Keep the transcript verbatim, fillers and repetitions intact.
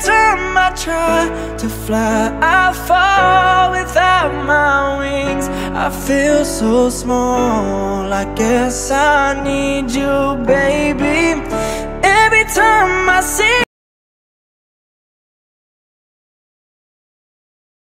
time I try to fly, I fall without my wings. I feel so small, I guess I need you, baby. Every time I